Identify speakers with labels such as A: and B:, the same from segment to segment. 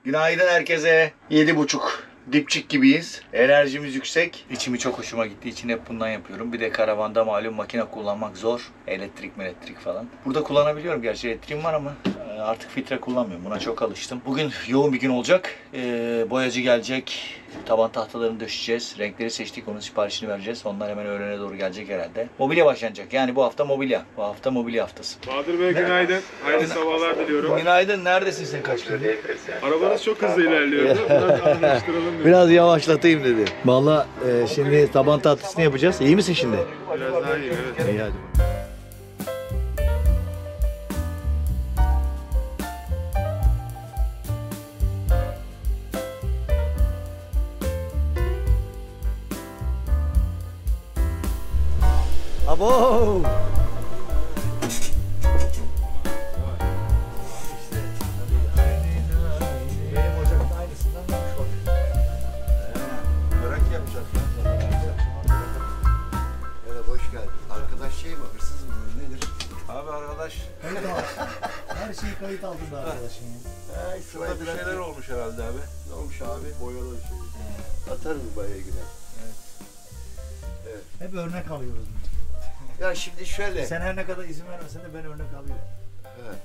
A: Günaydın herkese. 7.30. Dipçik gibiyiz. Enerjimiz yüksek. İçimi çok hoşuma gitti. İçini hep bundan yapıyorum. Bir de karavanda malum makine kullanmak zor. Elektrik falan. Burada kullanabiliyorum. Gerçi elektriğim var ama artık filtre kullanmıyorum. Buna çok alıştım. Bugün yoğun bir gün olacak. Boyacı gelecek. Taban tahtalarını döşeceğiz. Renkleri seçtik. Onun siparişini vereceğiz. Onlar hemen öğlene doğru gelecek herhalde. Mobilya başlanacak. Yani bu hafta mobilya. Bu hafta mobilya haftası.
B: Bahadır Bey günaydın. Hayırlı sabahlar diliyorum.
A: Günaydın. Neredesin sen kaç gündür?
B: Arabanız çok hızlı ilerliyordu. Biraz anlaştıralım dedim.
A: Biraz yavaşlatayım dedi. Vallahi şimdi taban tatlısını yapacağız. İyi misin şimdi?
B: Biraz daha iyi, evet.
A: İyi hadi. Abo!
C: Her şeyi kayıt altında arkadaşım ya.
B: Ay, sırada bir şeyler olmuş herhalde abi.
D: Ne olmuş abi? Boyalı bir şey. Atarız bayaya güne.
C: Evet. Hep örnek alıyoruz.
D: Ya şimdi şöyle.
C: Sen her ne kadar izin vermesen de ben örnek alıyorum.
D: Evet.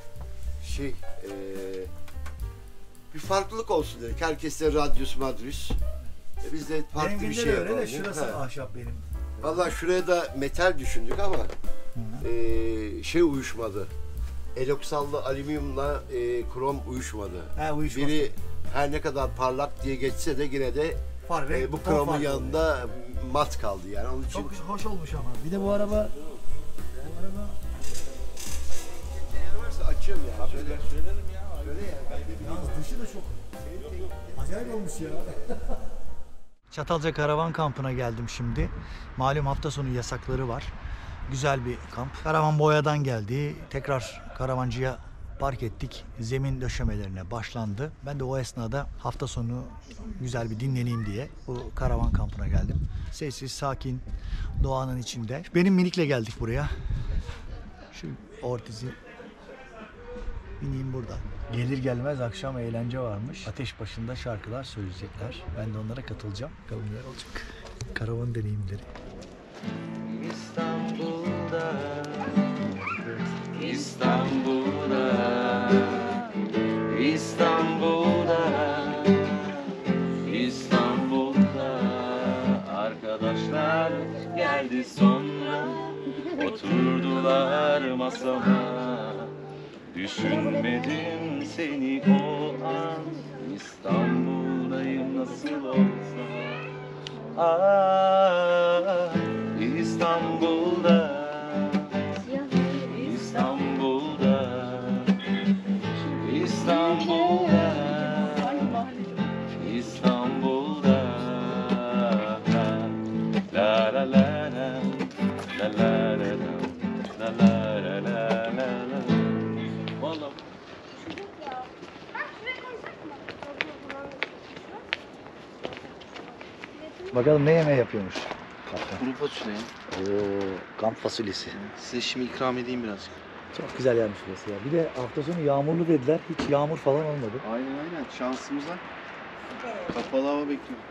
D: Bir farklılık olsun dedik. Herkes de radyus madrus. Biz de farklı bir şey yapalım.
C: Benim öyle de şurası ahşap benim.
D: Vallahi şuraya da metal düşündük ama uyuşmadı. Eloksallı alüminyumla krom uyuşmadı.
C: Uyuşmaz.
D: Biri her ne kadar parlak diye geçse de yine de bu kromun yanında mat kaldı yani. Onun için
C: çok hoş olmuş ama. Bir de bu araba
D: varsa açıyorum ya.
B: Söylerim ya.
D: Öyle ya.
C: yalnız dışı da çok acayip olmuş ya. Çatalca Karavan Kampı'na geldim şimdi. Malum hafta sonu yasakları var. Güzel bir kamp. Karavan boyadan geldi. Tekrar karavancıya park ettik. Zemin döşemelerine başlandı. Ben de o esnada hafta sonu güzel bir dinleneyim diye bu karavan kampına geldim. Sessiz, sakin, doğanın içinde. Benim minikle geldik buraya. Şu ortizi bineyim burada. Gelir gelmez akşam eğlence varmış. Ateş başında şarkılar söyleyecekler. Ben de onlara katılacağım. Bakalım neler olacak. Karavan deneyimleri.
E: İstanbul'da, İstanbul'da, İstanbul'da, İstanbul'da arkadaşlar geldi sonra oturdular masama. Düşünmedim seni o an, İstanbul'dayım nasıl olsa. İstanbul'da, İstanbul'da, İstanbul'da, İstanbul'da, la la la la, la la la la, la la la la. Vallahi.
C: Bakalım ne yemeği yapıyormuş.
E: Kuru fasulye.
C: Kamp fasulyesi.
E: Size şimdi ikram edeyim biraz.
C: Çok güzel yermiş burası ya. Bir de hafta sonu yağmurlu dediler. Hiç yağmur falan olmadı.
E: Aynen şansımıza. Kapalı hava bekliyorum.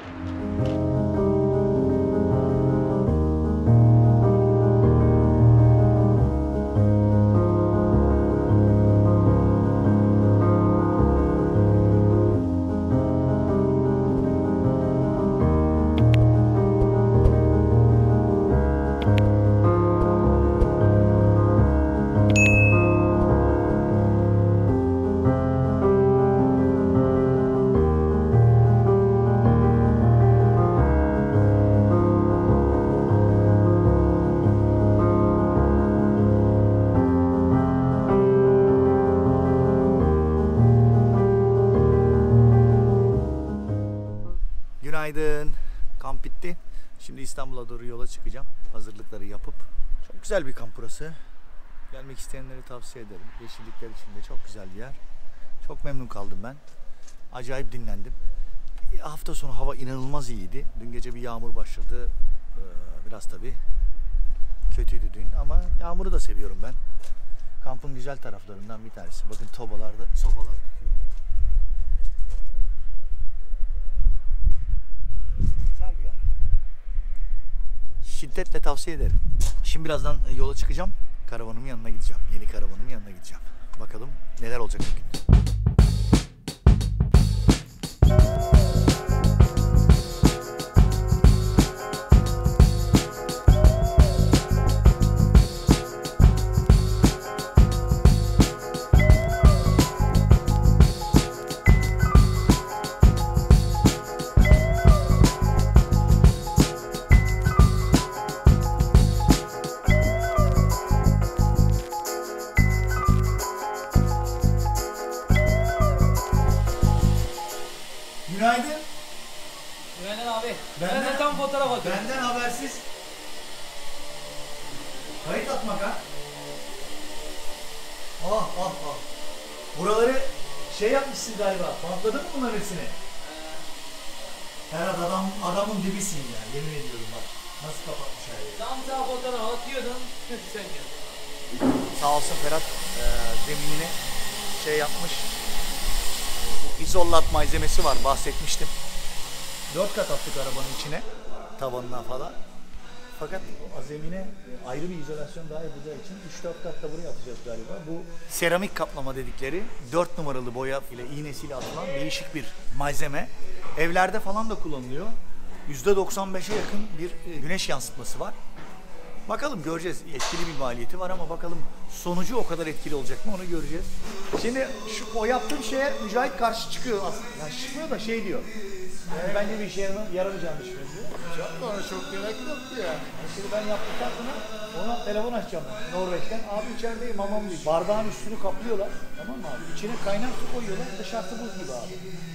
C: Günaydın. Kamp bitti. Şimdi İstanbul'a doğru yola çıkacağım. Hazırlıkları yapıp. Çok güzel bir kamp burası. Gelmek isteyenleri tavsiye ederim. Yeşillikler içinde çok güzel bir yer. Çok memnun kaldım ben. Acayip dinlendim. Hafta sonu hava inanılmaz iyiydi. Dün gece bir yağmur başladı. Biraz tabii kötüydü dün ama yağmuru da seviyorum ben. Kampın güzel taraflarından bir tanesi. Bakın sobalar tutuyor. şiddetle tavsiye ederim. Şimdi birazdan yola çıkacağım. Karavanımın yanına gideceğim. Yeni karavanımın yanına gideceğim. Bakalım neler olacak bugün. Günaydın.
F: Günaydın abi.
C: Benden-
F: Ben de tam fotoğraf atıyorum.
C: Benden habersiz kayıt atmak ha. Ah. Buraları şey yapmışsın galiba. Bantladın mı bunların hepsini? Herhalde adamın dibisin ya. Yemin ediyorum bak. Nasıl kapatmış her yeri.
F: Tam sağ fotoğraf atıyordum. Sen geldin.
C: Sağ olsun Ferhat zeminini şey yapmış. Bu izollat malzemesi var, bahsetmiştim. 4 kat attık arabanın içine, tavanına falan. Fakat o zemine ayrı bir izolasyon daha yapacağı için 3-4 kat da buraya atacağız galiba. Bu seramik kaplama dedikleri 4 numaralı boya ile iğnesiyle atılan değişik bir malzeme. Evlerde falan da kullanılıyor. %95'e yakın bir güneş yansıtması var. Bakalım göreceğiz. Etkili bir maliyeti var ama bakalım sonucu o kadar etkili olacak mı onu göreceğiz. Şimdi o yaptığım şeye Mücahit karşı çıkıyor aslında. Yani çıkmıyor da şey diyor. Yani bence bir işe yaramayacağını düşünüyor.
B: Çok gerek yoktu ya.
C: Şimdi ben yaptıktan sonra ona telefon açacağım Norveç'ten. Abi içerideyim mamam diyor. Bardağın üstünü kaplıyorlar. Tamam mı abi? İçine kaynar su koyuyorlar. Dışarısı buz gibi abi.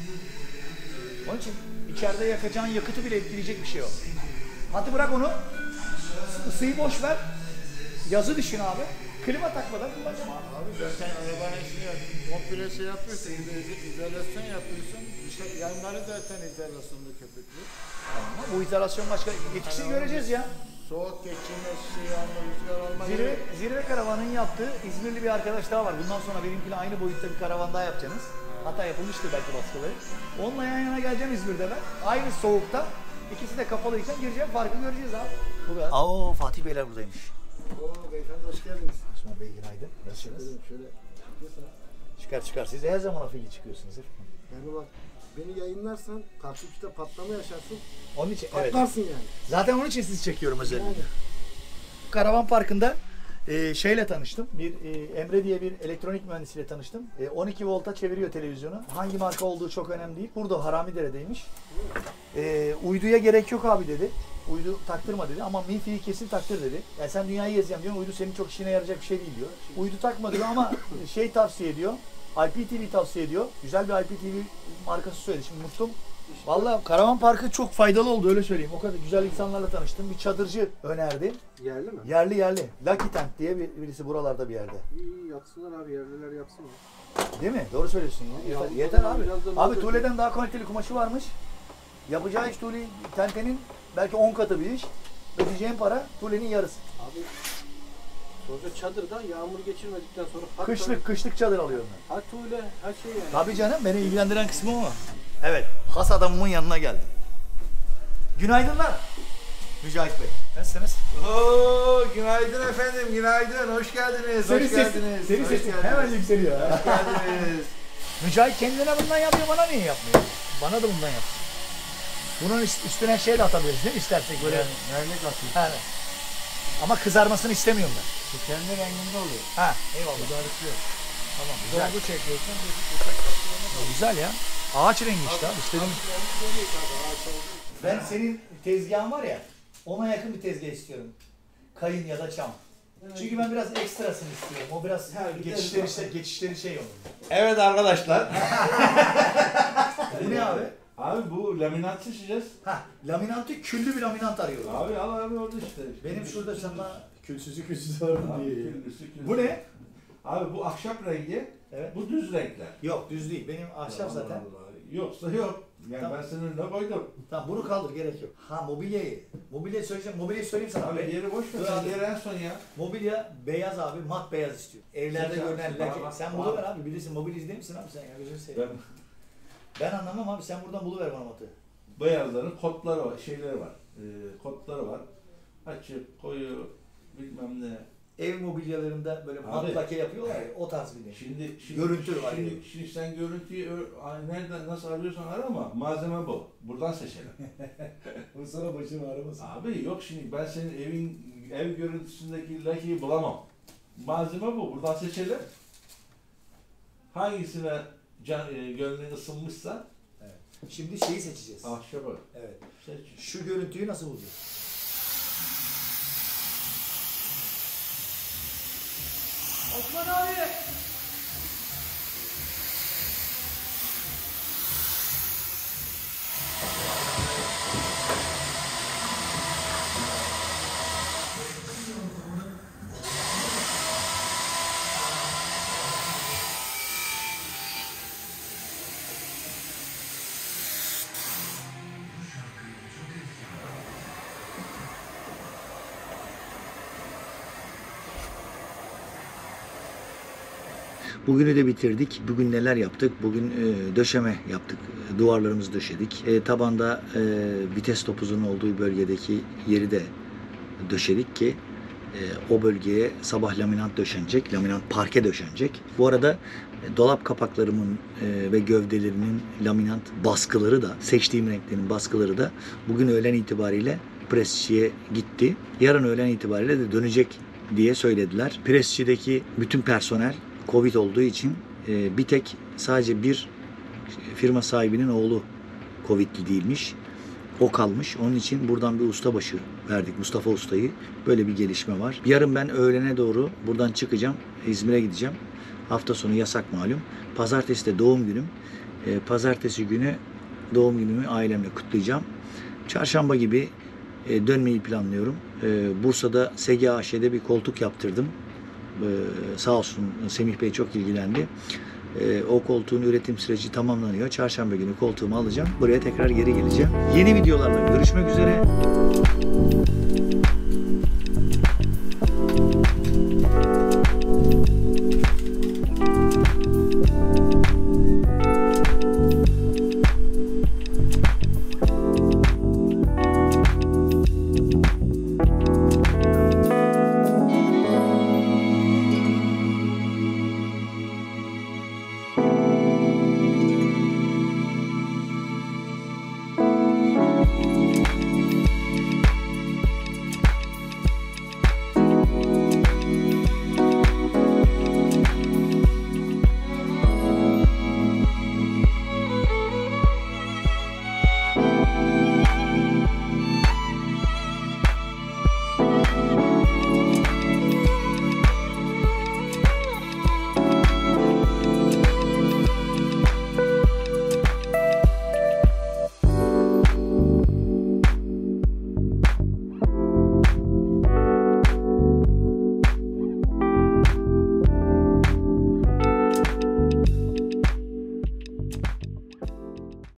C: Onun için içeride yakacağın yakıtı bile etkileyecek bir şey o. Hadi bırak onu. Isıyı boş ver. Yazı düşün abi. Klima takmadan kullanacağım abi.
B: Abi zaten arabanın içine komple şey yapıyorsun, izolasyon yapıyorsun. İşte yanları zaten izolasyonlu köpüklü.
C: Ama bu izolasyon başka etkisini göreceğiz ya.
B: Soğuk geçirmesi, yani rüzgar olmadı.
C: Zirve karavanın yaptığı İzmirli bir arkadaş daha var. Bundan sonra benimkiyle aynı boyutta bir karavan daha yapacaksınız. Hatta yapılmıştır belki baskıları. Onunla yan yana geleceğim İzmir'de ben. Aynı soğukta. İkisi de kapalıyken gireceğim. Farkı göreceğiz abi. Bu kadar. Oo, Fatih Beyler buradaymış.
B: Oo beyefendi hoş geldiniz.
C: Osman Bey günaydın. Nasılsınız?
B: Şöyle
C: Çıkar. Siz her zaman afili çıkıyorsunuz.
B: yani bak beni yayınlarsan karşılıkta patlama yaşarsın.
C: Onun için evet.
B: Patlarsın yani.
C: Zaten onun için sizi çekiyorum özellikle. Karavan Parkı'nda şeyle tanıştım. Emre diye bir elektronik mühendisiyle tanıştım. 12 volta çeviriyor televizyonu. Hangi marka olduğu çok önemli değil. Burada Haramidere'deymiş. Uyduya gerek yok abi dedi. Uydu taktırma dedi ama Wi-Fi'yi kesin taktır dedi. Yani sen dünyayı gezeceğim diyorsun. Uydu senin çok işine yarayacak bir şey değil diyor. Uydu takma diyor ama şey tavsiye ediyor. IPTV tavsiye ediyor. Güzel bir IPTV markası söyledi. Şimdi unuttum. Vallahi Karavan Parkı çok faydalı oldu öyle söyleyeyim. O kadar güzel insanlarla tanıştım. Bir çadırcı önerdi.
B: Yerli mi?
C: Yerli. Lucky Tent diye birisi buralarda bir yerde.
B: İyi yapsınlar abi, yerliler yapsın ya.
C: Değil mi? Doğru söylüyorsun ya. Yeter abi. Abi tuğleden daha kaliteli kumaşı varmış. Yapacağı iş tuğle tentenin belki 10 katı bir iş. Ödeyeceğin para tuğlenin yarısı.
G: Abi sonuçta çadırda yağmur geçirmedikten sonra
C: Kışlık çadır alıyorum ben.
G: ha tuğle her şey yani.
C: Tabii canım beni ilgilendiren kısmı o mu? Evet. Has adamımın yanına geldim. Günaydınlar. Mücahit Bey. Nasılsınız?
H: Oo, günaydın efendim, günaydın. Hoş geldiniz, hoş geldiniz.
C: Senin
H: hoş
C: sesin
H: geldiniz.
C: hemen yükseliyor.
H: Hoş geldiniz.
C: Mücahit kendine bundan yapıyor, bana niye yapmıyor? Bana da bundan yapsın. Bunun üstüne şey de atabiliriz değil mi istersek böyle.
H: Nerede katıyorsun?
C: Yani. Ama kızarmasını istemiyorum ben.
H: Kendi renginde oluyor.
C: Ha, eyvallah.
H: Darıkıyor.
C: Tamam, güzel.
H: Dolgu çekiyorsun.
C: Güzel ya. Ağaç rengi işte abi. İstediğim. Ben senin tezgahın var ya, ona yakın bir tezgah istiyorum. Kayın ya da çam. Çünkü ben biraz ekstrasını istiyorum. O biraz geçişleri şey olur.
H: Evet arkadaşlar.
C: Bu ne abi?
H: Abi bu laminat şişeceğiz.
C: Ha, laminantı küllü bir laminant arıyorum.
H: Abi al abi orada işte.
C: Benim şurada sana külsüzü var
H: Abi,
C: diye.
H: küllüsü.
C: Bu ne?
H: Abi bu ahşap rengi,
C: Evet.
H: bu düz renkler.
C: Yok düz değil. Benim ahşap zaten.
H: Allah Allah. Yoksa yok. Yani
C: Tamam.
H: ben senin önüne koydum.
C: Tamam bunu kaldır gerek yok. Ha mobilyayı. Mobilyayı söyleyeceğim. Mobilyayı söyleyeyim sana.
H: Abi yeri boş ver.
C: Dur
H: Sen
C: abi.
H: yeri en son ya.
C: Mobilya beyaz abi. Mat beyaz istiyor. Evlerde
H: Sen-
C: görünen
H: Bak,
C: leke.
H: bak,
C: Sen
H: bak.
C: buluver abi. Bilirsin mobilya izler misin abi sen ya? Gözünü seveyim. Ben anlamam abi. Sen buradan buluver bana matı.
H: Beyazların kodları var, şeyleri var. Kodları var. Açık, koyu, bilmem ne.
C: Ev mobilyalarında böyle mat
H: Abi.
C: lake yapıyorlar ya, o tarz bir de.
H: Şimdi
C: Görüntü var.
H: Şimdi sen görüntüyü nereden nasıl arıyorsan arama. Malzeme bu. Buradan seçelim.
C: O sana başını ağrımasın.
H: Abi yok şimdi ben senin ev görüntüsündeki lakeyi bulamam. Malzeme bu. Buradan seçelim. Hangisine gönlün ısınmışsa
C: Şimdi şeyi seçeceğiz.
H: ahşabı
C: Evet.
H: seç.
C: Şu görüntüyü nasıl bulacağız?
F: Osman abi.
C: Bugünü de bitirdik. Bugün neler yaptık? Bugün döşeme yaptık. Duvarlarımızı döşedik. Tabanda vites topuzunun olduğu bölgedeki yeri de döşedik ki o bölgeye sabah laminat döşenecek. Laminat parke döşenecek. Bu arada dolap kapaklarımın ve gövdelerinin laminat baskıları da, seçtiğim renklerin baskıları da bugün öğlen itibariyle presçiye gitti. Yarın öğlen itibariyle de dönecek diye söylediler. Presçideki bütün personel Covid olduğu için bir tek sadece bir firma sahibinin oğlu Covid'li değilmiş. O kalmış. Onun için buradan bir ustabaşı verdik. Mustafa Usta'yı. Böyle bir gelişme var. Yarın ben öğlene doğru buradan çıkacağım. İzmir'e gideceğim. Hafta sonu yasak malum. Pazartesi de doğum günüm. Pazartesi günü doğum günümü ailemle kutlayacağım. Çarşamba gibi dönmeyi planlıyorum. Bursa'da SGAŞ'de bir koltuk yaptırdım. Sağ olsun Semih Bey çok ilgilendi. O koltuğun üretim süreci tamamlanıyor. Çarşamba günü koltuğumu alacağım. Buraya tekrar geri geleceğim. Yeni videolarla görüşmek üzere.